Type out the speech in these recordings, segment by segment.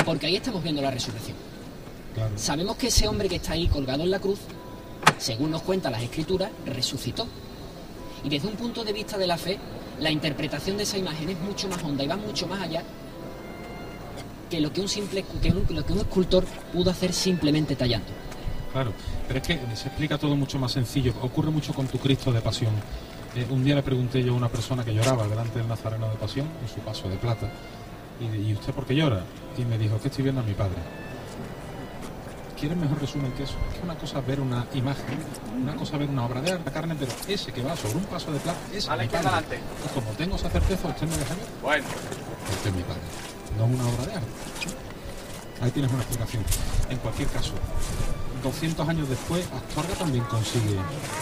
Porque ahí estamos viendo la resurrección. Claro. Sabemos que ese hombre que está ahí colgado en la cruz, según nos cuentan las Escrituras, resucitó. Y desde un punto de vista de la fe, la interpretación de esa imagen es mucho más honda y va mucho más allá que lo que un escultor pudo hacer simplemente tallando. Claro, pero es que se explica todo mucho más sencillo. Ocurre mucho con tu Cristo de Pasión. Un día le pregunté yo a una persona que lloraba delante del Nazareno de Pasión, en su paso de plata, ¿y usted por qué llora? Y me dijo, que estoy viendo a mi padre. ¿Quieres mejor resumen que eso? Es que una cosa es ver una imagen, una cosa es ver una obra de arte, carne, pero ese que va sobre un paso de plata es mi padre. Y como tengo esa certeza, ¿usted me deja ver? Bueno. Este es mi padre, no es una obra de arte. Ahí tienes una explicación. En cualquier caso, 200 años después, Astorga también consigue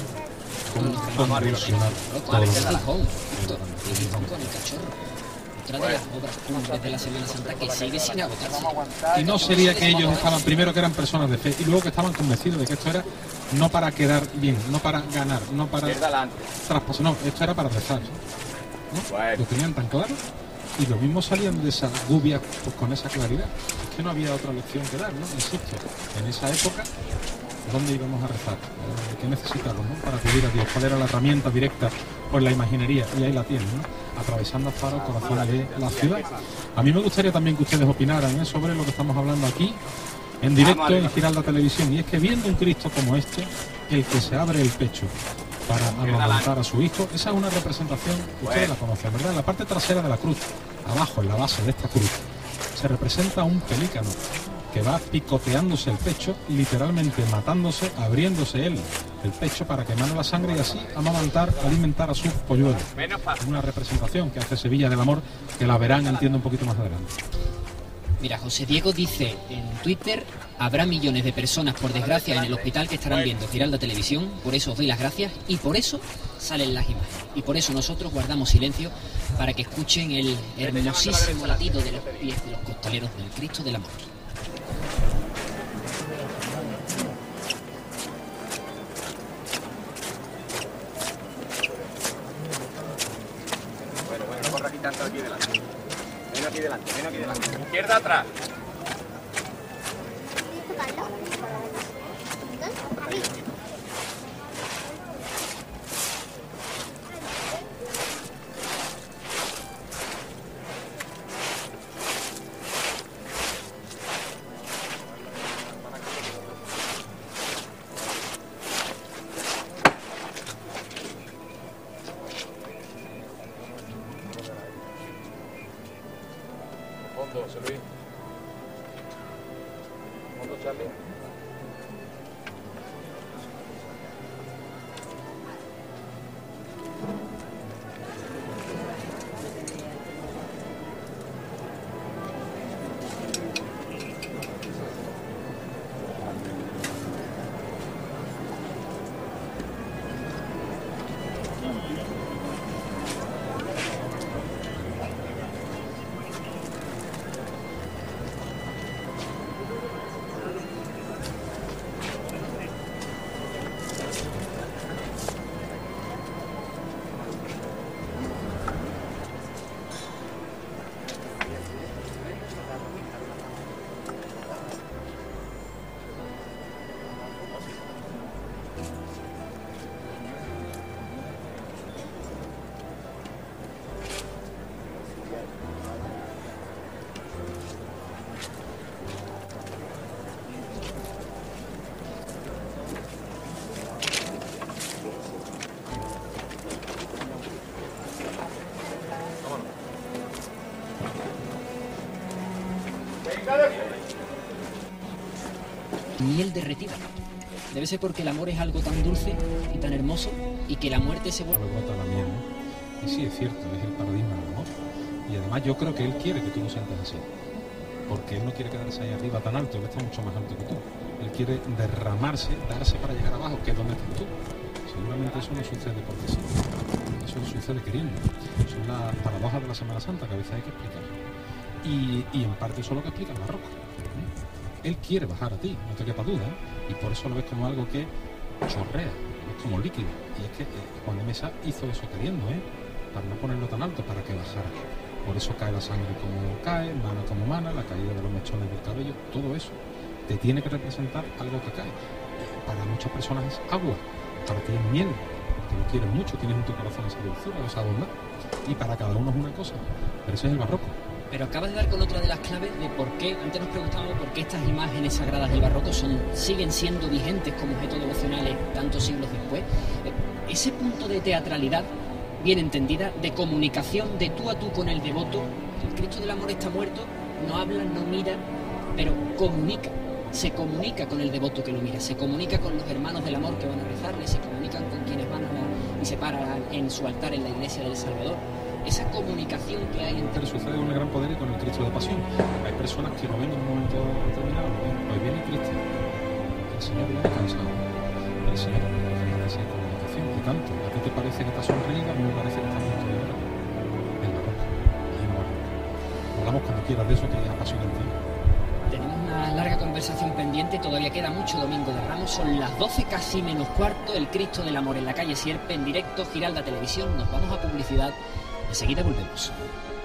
convulsionar todo lo El Gijón con el cachorro. Otra de las obras cumbres de la Semana Santa que sigue sin agotarse. Y no sería que ellos estaban, primero que eran personas de fe, y luego que estaban convencidos de que esto era no para quedar bien, no para ganar, no para traspasar, no, esto era para rezar, ¿no? Lo tenían tan claro, y lo mismo salían de esa gubia pues, con esa claridad. Es que no había otra lección que dar, ¿no? Insisto, en esa época, ¿dónde íbamos a rezar? ¿Qué necesitábamos, ¿no? Para pedir a Dios? ¿Cuál era la herramienta directa? Pues la imaginería, y ahí la tienen, ¿no? Atravesando Faro, el corazón de la ciudad. A mí me gustaría también que ustedes opinaran sobre lo que estamos hablando aquí, en directo en Giralda Televisión, y es que viendo un Cristo como este, el que se abre el pecho para amamantar a su hijo, esa es una representación, ustedes la conocen, ¿verdad? En la parte trasera de la cruz, abajo, en la base de esta cruz, se representa un pelícano que va picoteándose el pecho, literalmente matándose, abriéndose él el pecho para que emane la sangre y así amamantar, alimentar a sus polluelos. Es una representación que hace Sevilla del Amor, que la verán, entiendo, un poquito más adelante. Mira, José Diego dice en Twitter, habrá millones de personas, por desgracia, en el hospital que estarán viendo Giralda Televisión, por eso os doy las gracias y por eso salen las imágenes. Y por eso nosotros guardamos silencio para que escuchen el hermosísimo latido de los pies de los costaleros del Cristo del Amor. Bueno, no corra aquí tanto aquí delante. Ven aquí delante, ven aquí delante. Izquierda atrás. Fondo, José Luis. Fondo, Charlie. Miel derretida. Debe ser porque el amor es algo tan dulce y tan hermoso y que la muerte se vuelve... Brota la miel, ¿no? Y sí, es cierto, es el paradigma del amor. Y además yo creo que él quiere que tú lo sientas así. Porque él no quiere quedarse ahí arriba tan alto, él está mucho más alto que tú. Él quiere derramarse, darse para llegar abajo, que es donde estás tú. Seguramente eso no sucede porque sí. Eso sucede queriendo. Son las paradojas de la Semana Santa que a veces hay que explicar. Y en parte eso es lo que explica la roca. Él quiere bajar a ti, no te quepa duda, y por eso lo ves como algo que chorrea, es como líquido. Y es que Juan de Mesa hizo eso queriendo, para no ponerlo tan alto, para que bajara. Por eso cae la sangre como cae, mana como mana, la caída de los mechones del cabello, todo eso te tiene que representar algo que cae. Para muchas personas es agua, para ti es miel, porque lo quieres mucho, tienes en tu corazón esa dulzura, esa bondad, y para cada uno es una cosa, pero ese es el barroco. Pero acabas de dar con otra de las claves de por qué, antes nos preguntábamos por qué estas imágenes sagradas del barroco siguen siendo vigentes como objetos devocionales tantos siglos después. Ese punto de teatralidad, bien entendida, de comunicación de tú a tú con el devoto. El Cristo del Amor está muerto, no habla, no mira, pero comunica. Se comunica con el devoto que lo mira, se comunica con los hermanos del amor que van a rezarle, se comunican con quienes van y se paran en su altar en la iglesia del Salvador. Esa comunicación que hay entre... Pero sucede con el gran poder y con el Cristo de pasión. Hay personas que lo ven en un momento determinado, hoy viene Cristo, el Señor viene cansado, el Señor viene esa comunicación de tanto. ¿A ti te parece que está sonreída? A mí me parece que está muerto de verdad. El barroco, ahí no barroco. Hablamos cuando quieras de eso, que es apasionante. Tenemos una larga conversación pendiente, todavía queda mucho Domingo de Ramos, son las 12 casi menos cuarto, el Cristo del Amor en la calle Sierpe, en directo, Giralda Televisión, nos vamos a publicidad, enseguida volvemos.